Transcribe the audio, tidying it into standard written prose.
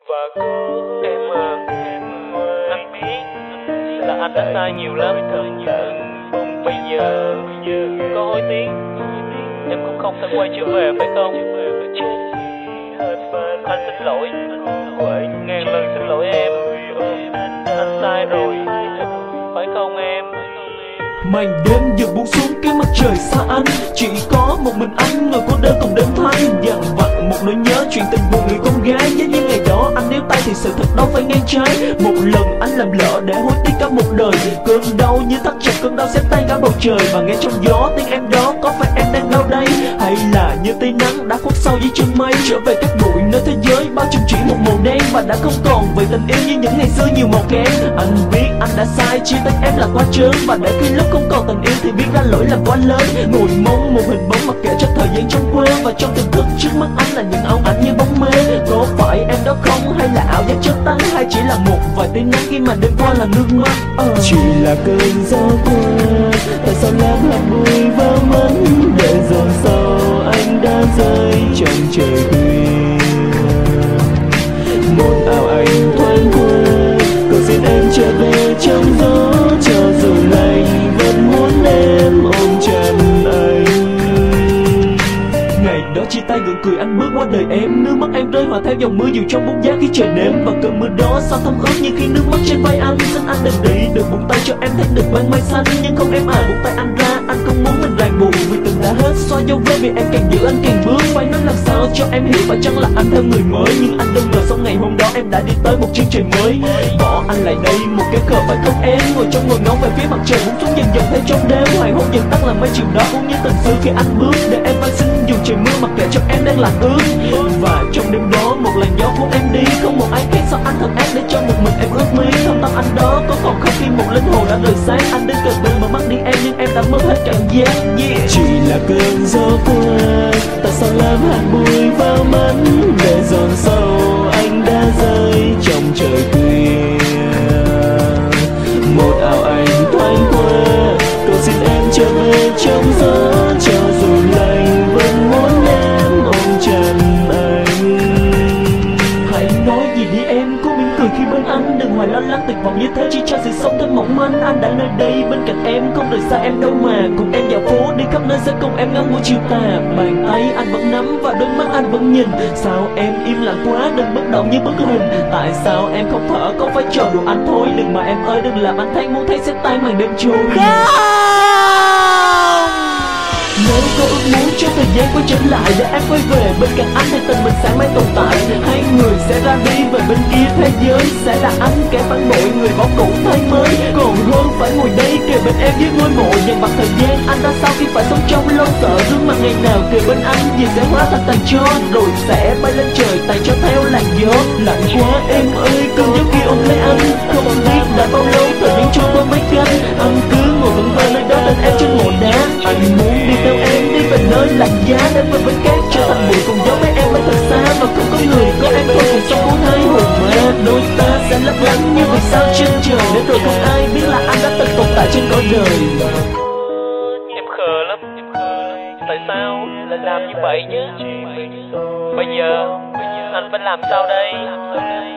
Và em anh biết là anh đã sai nhiều lắm. Bây giờ có hối tiếc em cũng không thể quay trở về, phải không? Anh xin lỗi, ngàn lần xin lỗi em. Anh sai rồi, phải không em? Màn đêm dần buông xuống, cái mặt trời xa anh. Chỉ có một mình anh ngồi cô đơn cùng đêm thanh, dằn vặt một nỗi nhớ chuyện tình buồn người con gái. Với những ngày đó anh níu tay thì sự thật đâu phải ngang trái. Một lần anh làm lỡ để hối tiếc cả một đời. Cơn đau như thắt chặt, cơn đau xé tan cả bầu trời. Và nghe trong gió tiếng em đó, có phải em đang đâu đây? Hay là như tia nắng đã khuất sâu dưới chân mây, trở về cát bụi nơi thế giới bao trùm chỉ một màu đen. Và đã không còn về tình yêu như những ngày xưa nhiều màu kém. Anh biết anh đã sai, chia tay em là quá trớn. Và để khi lúc không còn tình yêu thì biết ra lỗi là quá lớn. Ngồi mong một hình bóng mặc kệ cho thời gian trôi qua. Và trong tiềm thức trước mắt anh là những ảo ảnh như bóng mê. Có phải em đó không, hay là ảo giác chớp tắt, hay chỉ là một vài tia nắng khi mà đêm qua là nước mắt? Chỉ là cơn gió qua, tại sao lá hạt bụi vào mắt, để dòng sau anh đã rơi trong trời khuya. Một ảo ảnh thoáng qua, cầu xin em trở về trong gió, cho dù lạnh vẫn muốn em ôm chặt anh. Ngày đó chia tay gượng cười anh bước qua đời em. Nước mắt em rơi hòa theo dòng mưa dù trong bóng giá khi trời đêm. Và cơn mưa đó sao thấm ướt như khi nước mắt trên vai anh. Xin anh đừng đi, đừng buông tay cho em thấy được ban mây xanh. Nhưng không em buông tay anh ra, anh không muốn mình ràng buộc. Vì từng đã hết xóa dấu vết, vì em càng giữ anh càng bước. Phải nói làm sao cho em hiểu phải chăng là anh theo người mới. Nhưng anh đừng ngờ sau ngày hôm đó em đã đi tới một chân trời mới. Bỏ anh lại đây một cái cờ phải không em? Ngồi trong ngồi ngóng về phía mặt trời buông xuống dần dần theo trong đêm. Hoàng hôn dần tắt là mây chiều đó cũng như tình xưa khi anh bước. Để em van xin dù trời mưa mặc kệ cho em đang lạnh ướt. Và trong đêm đó một làn gió cuốn em đi, không một ai khác sao anh thật ác để cho một mình em ướt mi. Thâm tâm anh đó có còn khóc khi một linh hồn đã rời sáng. Anh đến gần bên mà mắt đi em nhưng em đã mất hết cảm giác. Chỉ là cơn gió qua, tại sao làm hạt bụi vào mắt, để dòng sâu anh đã rơi trong trời khuya. Một ảo ảnh thoáng qua, cầu xin em trở về trong gió, cho dù lạnh vẫn muốn em ôm chặt anh. Hãy nói gì đi em, cố mỉm cười khi bên anh. Đừng hoài lo lắng tuyệt vọng như thế chỉ cho sự sống thêm mỏng manh. Anh đã nơi đây bên cạnh em, không rời xa em đâu mà. Cùng em dạo phố đi khắp nơi sẽ cùng em ngắm buổi chiều tà. Bàn tay anh vẫn nắm và đôi mắt anh vẫn nhìn. Sao em im lặng quá, đừng bất động như bức hình. Tại sao em không thở, có phải trò đùa anh thôi. Đừng mà em ơi, đừng làm anh thấy muốn thấy sẽ tay màn đêm trôi. Nếu có ước muốn cho thời gian quay trở lại, để em quay về bên cạnh anh thì tình mình sẽ mãi tồn tại. Hai người sẽ ra đi về bên kia thế giới, sẽ là anh kẻ phản bội người bỏ cũ thay mới. Còn hơn phải ngồi đây kề bên em dưới ngôi mộ. Dằn vặt thời gian anh đã sao khi phải sống trong lo sợ. Gương mặt ngày nào kề bên anh gì sẽ hóa thành tàn tro, rồi sẽ bay lên trời tàn cho theo làn gió. Lạnh quá em ơi, cơn gió kia ôm lấy anh. Không biết đã bao lâu thời gian trôi qua mấy canh. Anh cứ ngồi vững vàng nơi đó tên em trên mộ đá. Anh muốn đi theo em đi về nơi lạnh giá, đến với bên cát trở thành bụi cùng gió với em ở thật xa. Và không có người có em thôi cùng sống của hai hồn ma. Đôi ta sẽ lấp lánh như vì sao trên trời, đến rồi không ai biết là anh đã từng tồn tại trên cõi đời. Em khờ lắm, tại sao lại làm như vậy chứ? Bây giờ anh phải làm sao đây?